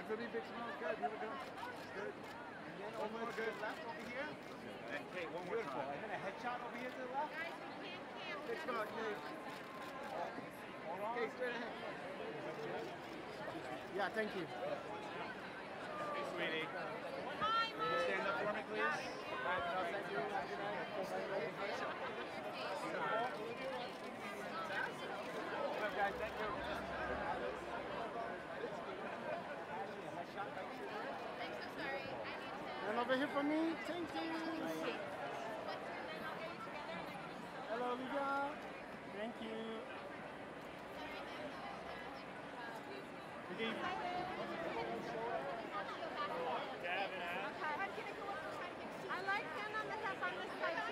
for me, big smile. Good. Here we go. Good. And then over to the left over here. Okay, one more Beautiful. time. And then a headshot over here to the left. Guys, we can't camp. Big smile. Okay, straight ahead. Yeah, thank you. Hey, sweetie. Hi, Can you Mom. stand up for me, please? Thank you. What's up, guys? Thank you. I'm so sorry. I need to. And over here for me. Thank you. Hello, Liga. Thank you. I like him on the top on this side.